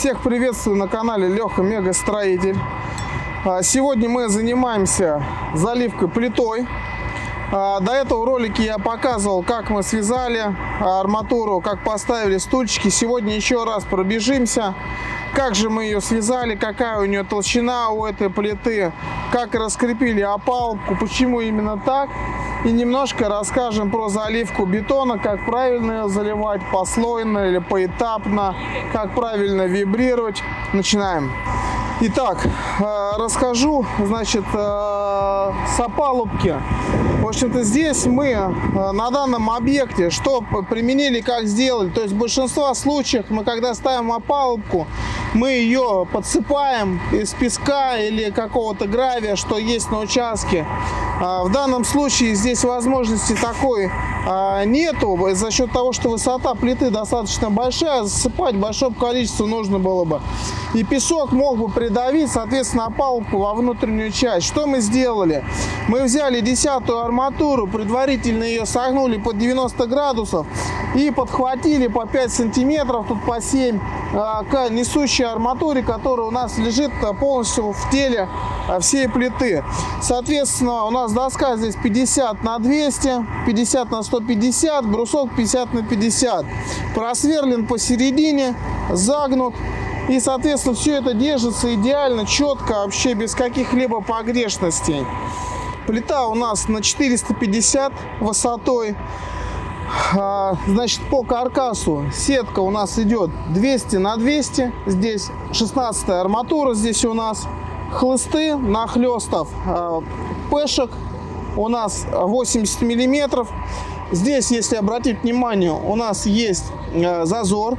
Всех приветствую на канале Леха Мега Строитель. Сегодня мы занимаемся заливкой плитой. До этого в ролике я показывал, как мы связали арматуру, как поставили стульчики. Сегодня еще раз пробежимся, как же мы ее связали, какая у нее толщина у этой плиты, как раскрепили опалубку, почему именно так. И немножко расскажем про заливку бетона, как правильно ее заливать, послойно или поэтапно, как правильно вибрировать. Начинаем. Итак, расскажу, значит, с опалубки. В общем-то, здесь мы на данном объекте что применили, как сделали. То есть в большинстве случаев мы, когда ставим опалубку, мы ее подсыпаем из песка или какого-то гравия, что есть на участке. В данном случае здесь возможности такой нету. За счет того, что высота плиты достаточно большая, засыпать большое количество нужно было бы. И песок мог бы придавить, соответственно, опалубку во внутреннюю часть. Что мы сделали? Мы взяли 10-ю арматуру, предварительно ее согнули под 90 градусов и подхватили по 5 сантиметров, тут по 7, к несущей арматуре, которая у нас лежит полностью в теле всей плиты. Соответственно, у нас доска здесь 50 на 200, 50 на 150, брусок 50 на 50. Просверлен посередине, загнут. И, соответственно, все это держится идеально, четко, вообще без каких-либо погрешностей. Плита у нас на 450 высотой. Значит, по каркасу сетка у нас идет 200 на 200. Здесь 16-я арматура, здесь у нас хлысты нахлестов пешек у нас 80 миллиметров. Здесь, если обратить внимание, у нас есть зазор,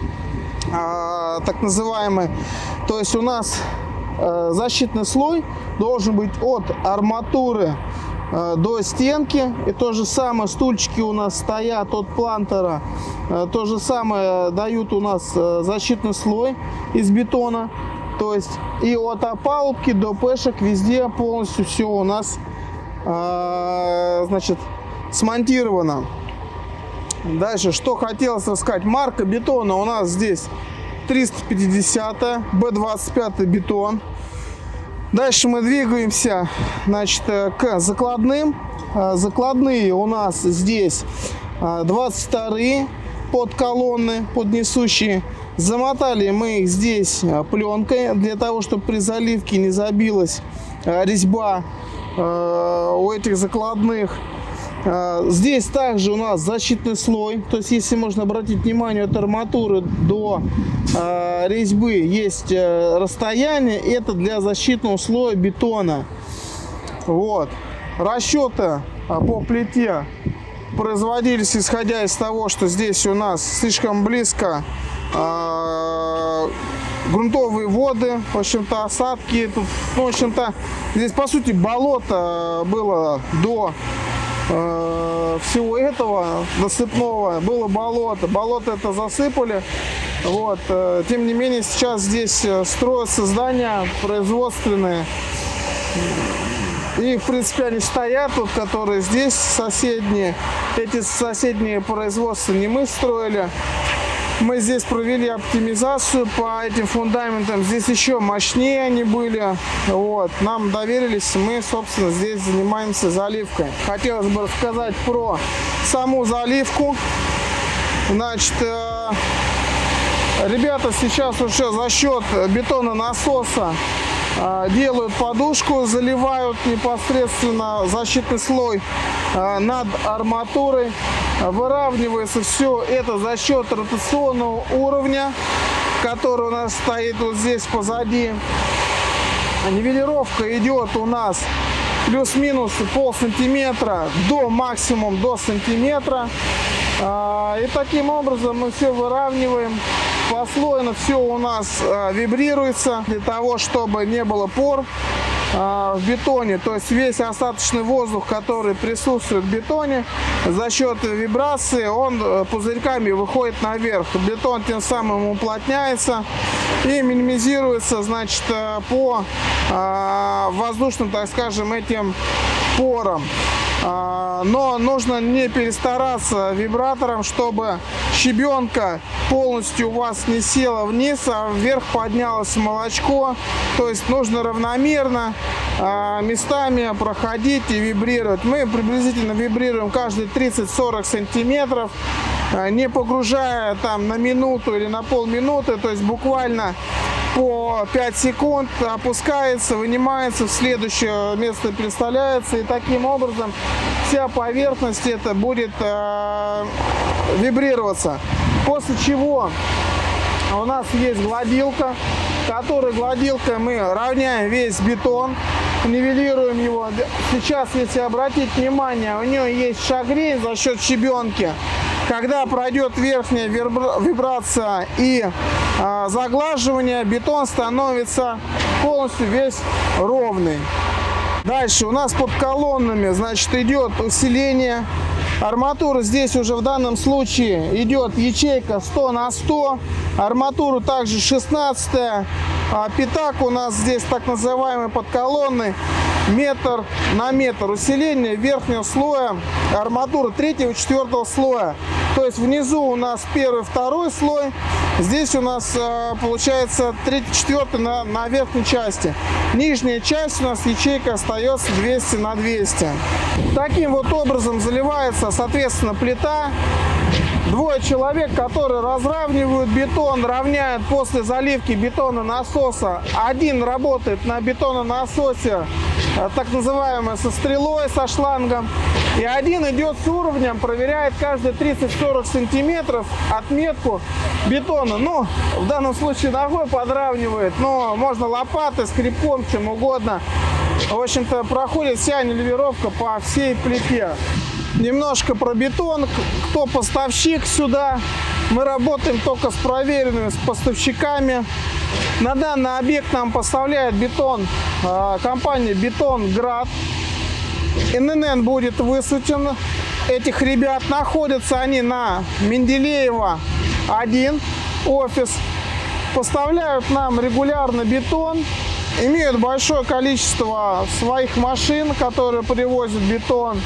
так называемый. То есть у нас защитный слой должен быть от арматуры до стенки. И то же самое, стульчики у нас стоят от плантера. То же самое дают у нас защитный слой из бетона. То есть и от опалубки до пешек везде полностью все у нас значит, смонтировано. Дальше, что хотелось рассказать. Марка бетона у нас здесь 350, B25 бетон. Дальше мы двигаемся, значит, к закладным. Закладные у нас здесь 22 под колонны, под несущие. Замотали мы их здесь пленкой, для того, чтобы при заливке не забилась резьба у этих закладных. Здесь также у нас защитный слой, то есть, если можно обратить внимание, от арматуры до резьбы есть расстояние, это для защитного слоя бетона. Вот. Расчеты по плите производились исходя из того, что здесь у нас слишком близко грунтовые воды, в общем-то, осадки. Тут, ну, в общем-то, здесь, по сути, болото было до всего этого насыпного, было болото. Болото это засыпали. Вот. Тем не менее, сейчас здесь строятся здания производственные. И, в принципе, они стоят, вот, которые здесь соседние. Эти соседние производства не мы строили. Мы здесь провели оптимизацию по этим фундаментам. Здесь еще мощнее они были. Вот. Нам доверились, мы, собственно, здесь занимаемся заливкой. Хотелось бы рассказать про саму заливку. Значит, ребята сейчас уже за счет бетононасоса делают подушку, заливают непосредственно защитный слой над арматурой. Выравнивается все это за счет ротационного уровня, который у нас стоит вот здесь позади. Нивелировка идет у нас плюс-минус полсантиметра до максимум до сантиметра. И таким образом мы все выравниваем. Послойно все у нас вибрируется для того, чтобы не было пор в бетоне. То есть весь остаточный воздух, который присутствует в бетоне, за счет вибрации он пузырьками выходит наверх. Бетон тем самым уплотняется и минимизируется, значит, по воздушным, так скажем, этим порам. Но нужно не перестараться вибратором, чтобы щебенка полностью у вас не села вниз, а вверх поднялось молочко. То есть нужно равномерно местами проходить и вибрировать. Мы приблизительно вибрируем каждые 30-40 сантиметров, не погружая там на минуту или на полминуты, то есть буквально по 5 секунд опускается, вынимается, в следующее место переставляется, и таким образом вся поверхность это будет вибрироваться. После чего у нас есть гладилка, которой гладилкой мы равняем весь бетон, нивелируем его. Сейчас, если обратить внимание, у нее есть шагрень за счет щебенки. Когда пройдет верхняя вибрация и заглаживание, бетон становится полностью весь ровный. Дальше у нас под колоннами, значит, идет усиление. Арматура здесь уже в данном случае идет ячейка 100 на 100. Арматура также 16. Пятак у нас здесь так называемый подколонный. Метр на метр. Усиление верхнего слоя арматуры 3-4 слоя. То есть внизу у нас 1-2 слой. Здесь у нас получается 3-4 на верхней части. Нижняя часть у нас ячейка остается 200 на 200. Таким вот образом заливается, соответственно, плита. Двое человек, которые разравнивают бетон, равняют после заливки бетононасоса. Один работает на бетононасосе, так называемой со стрелой, со шлангом. И один идет с уровнем, проверяет каждые 30-40 сантиметров отметку бетона. Ну, в данном случае ногой подравнивает, но можно лопатой, скребком, чем угодно. В общем-то, проходит вся нивелировка по всей плите. Немножко про бетон. Кто поставщик сюда? Мы работаем только с проверенными поставщиками. На данный объект нам поставляет бетон компания «Бетонград». ННН будет высветлен. Этих ребят находятся они на Менделеева 1 офис. Поставляют нам регулярно бетон. Имеют большое количество своих машин, которые привозят бетон.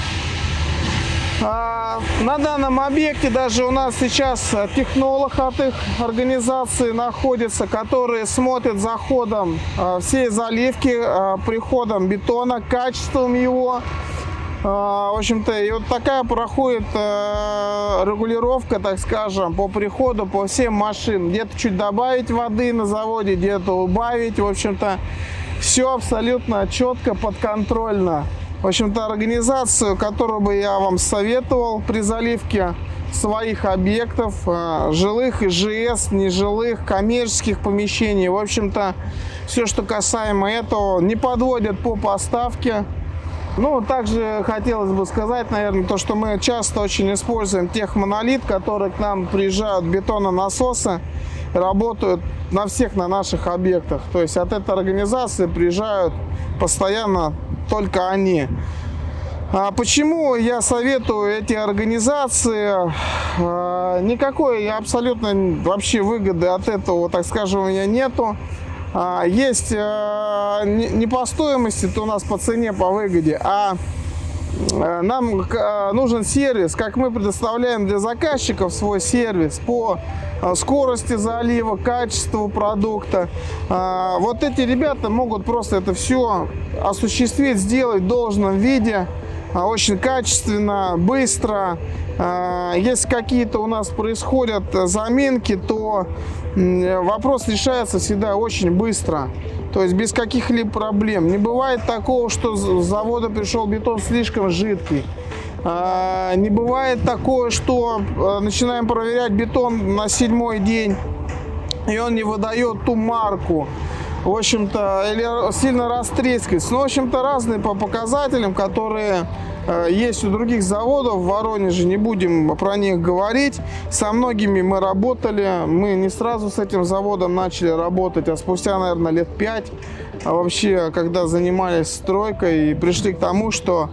На данном объекте даже у нас сейчас технолог от их организации находится, который смотрит за ходом всей заливки, приходом бетона, качеством его. В общем-то, и вот такая проходит регулировка, так скажем, по приходу по всем машинам. Где-то чуть добавить воды на заводе, где-то убавить. В общем-то, все абсолютно четко, подконтрольно. В общем-то, организацию, которую бы я вам советовал при заливке своих объектов, жилых, ИЖС, нежилых, коммерческих помещений. В общем-то, все, что касаемо этого, не подводят по поставке. Ну, также хотелось бы сказать, наверное, то, что мы часто очень используем техмонолит, которые к нам приезжают, бетононасосы, работают на всех наших объектах. То есть от этой организации приезжают постоянно только они. Почему я советую эти организации? Никакой абсолютно вообще выгоды от этого, так скажем, у меня нету. Есть не по стоимости, то у нас по цене, по выгоде, а нам нужен сервис, как мы предоставляем для заказчиков свой сервис по скорости залива, качеству продукта. Вот эти ребята могут просто это все осуществить, сделать в должном виде, очень качественно, быстро. Если какие-то у нас происходят заминки, то вопрос решается всегда очень быстро. То есть без каких-либо проблем. Не бывает такого, что с завода пришел бетон слишком жидкий. Не бывает такого, что начинаем проверять бетон на 7-й день, и он не выдает ту марку. В общем-то, или сильно растрескается. Ну, в общем-то, разные по показателям, которые есть у других заводов в Воронеже. Не будем про них говорить. Со многими мы работали. Мы не сразу с этим заводом начали работать, а спустя, наверное, лет 5. А вообще, когда занимались стройкой и пришли к тому, что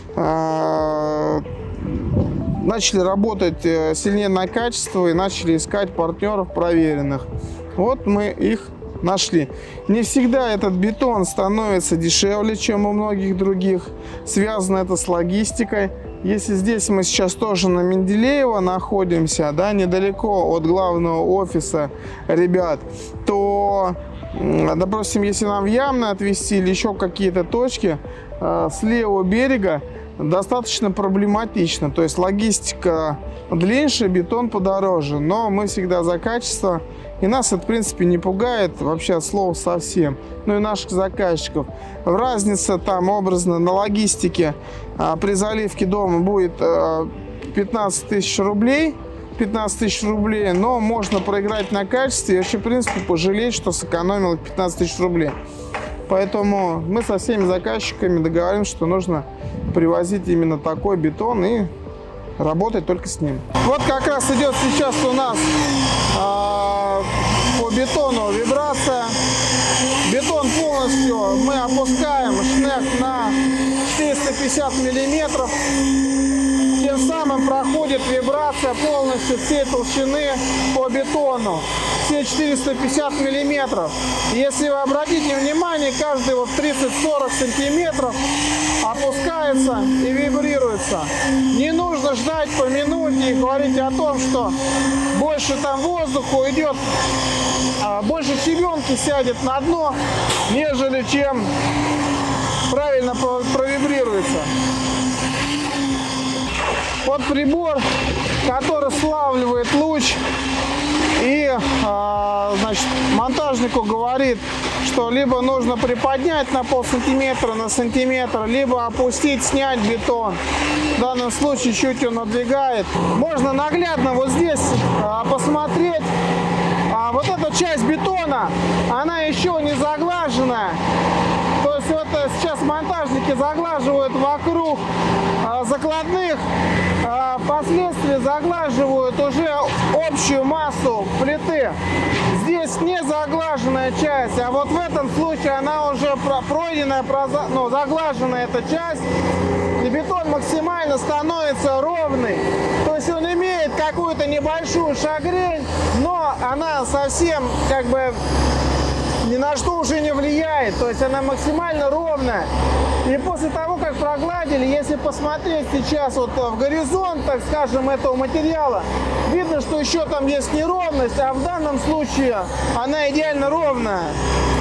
начали работать сильнее на качество и начали искать партнеров проверенных. Вот мы их нашли. Не всегда этот бетон становится дешевле, чем у многих других. Связано это с логистикой. Если здесь мы сейчас тоже на Менделеева находимся, да, недалеко от главного офиса ребят, то, допустим, если нам в Ямное отвезти или еще какие-то точки с левого берега, достаточно проблематично. То есть логистика длиннее, бетон подороже. Но мы всегда за качество. И нас это, в принципе, не пугает вообще от слова совсем. Ну и наших заказчиков. Разница там образно на логистике при заливке дома будет 15 тысяч рублей. 15 тысяч рублей. Но можно проиграть на качестве и вообще, в принципе, пожалеть, что сэкономил 15 тысяч рублей. Поэтому мы со всеми заказчиками договоримся, что нужно привозить именно такой бетон и работать только с ним. Вот как раз идет сейчас у нас по бетону вибрация. Бетон полностью мы опускаем шнек на 450 миллиметров. Тем самым проходит вибрация полностью всей толщины по бетону. Все 450 миллиметров. Если вы обратите внимание, каждый вот 30-40 сантиметров опускается и вибрируется. Не нужно ждать по минуте и говорить о том, что больше там воздуха уйдет, больше щебенки сядет на дно, нежели чем правильно провибрируется. Вот прибор, который славливает луч, и значит, монтажнику говорит, что либо нужно приподнять на полсантиметра, на сантиметр, либо опустить, снять бетон. В данном случае чуть он надвигает. Можно наглядно вот здесь посмотреть. Вот эта часть бетона, она еще не заглаженная. То есть вот сейчас монтажники заглаживают вокруг закладных, впоследствии заглаживают уже общую массу плиты. Здесь не заглаженная часть, а вот в этом случае она уже пройденная, заглаженная эта часть, и бетон максимально становится ровный. То есть он имеет какую-то небольшую шагрень, но она совсем как бы ни на что уже не влияет, то есть она максимально ровная. И после того, как прогладили, если посмотреть сейчас вот в горизонт, так скажем, этого материала, видно, что еще там есть неровность, а в данном случае она идеально ровная.